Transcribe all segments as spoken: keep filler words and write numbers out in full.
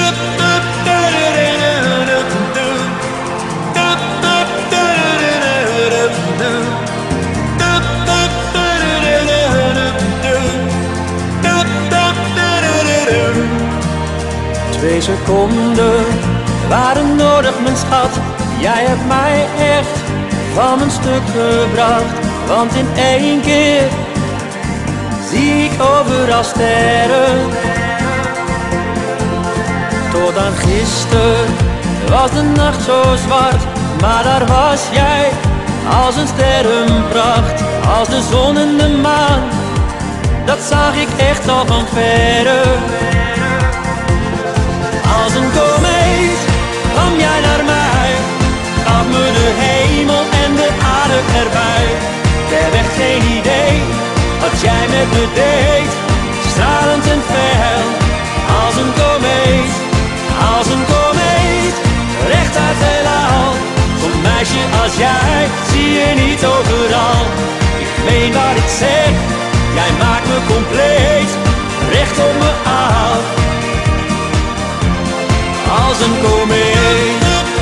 Twee seconden waren nodig, mijn schat. Jij hebt mij echt van mijn stuk gebracht. Want in één keer zie ik overal sterren. Tot aan gisteren was de nacht zo zwart, maar daar was jij als een sterrenpracht. Als de zon en de maan, dat zag ik echt al van verre. Als een komeet kwam jij naar mij, gaf me de hemel en de aarde erbij. Ik heb echt geen idee wat jij met me deed, stralend en fel. Als een komeet, als een komeet, recht uit het heelal. Zo'n meisje als jij zie je niet overal. Ik meen wat ik zeg, jij maakt me compleet, recht op me af. Als een komeet.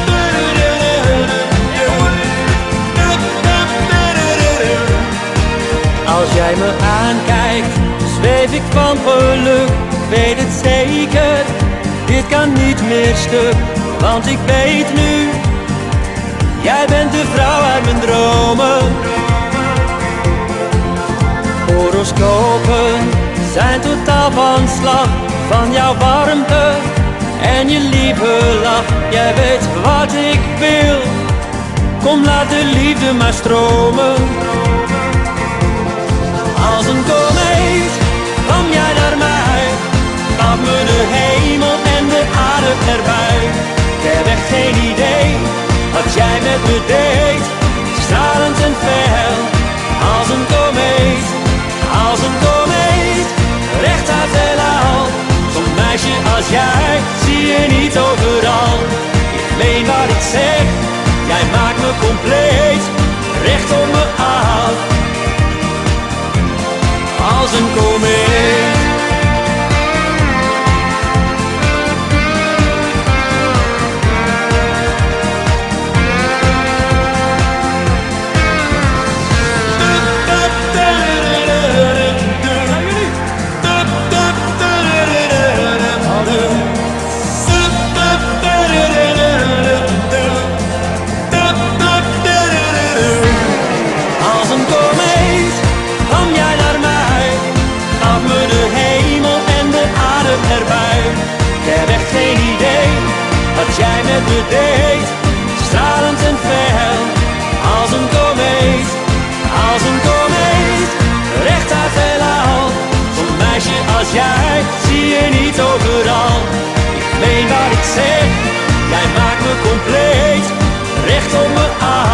Als jij me aankijkt, zweef ik van geluk. Ik weet het zeker, dit kan niet meer stuk. Want ik weet nu, jij bent de vrouw uit mijn dromen. Horoscopen zijn totaal van slag, van jouw warmte en je lieve lach. Jij weet wat ik wil, kom laat de liefde maar stromen. Als een komeet kwam jij naar mij, gaf me de hemel en de aarde erbij. Ik heb echt geen idee wat jij met me deed, stralend en fel. Als een komeet, als een komeet, recht uit het heelal. Zo'n meisje als jij zie je niet overal. Ik meen wat ik zeg, jij maakt me compleet, recht op me af. Als een komeet. Als een komeet kwam jij naar mij, gaf me de hemel en de aarde erbij. Ik heb echt geen idee wat jij met me deed, stralend en fel. Als een komeet, als een komeet, recht uit het heelal. Zo'n meisje als jij zie je niet overal. Ik meen wat ik zeg, jij maakt me compleet, recht op me af.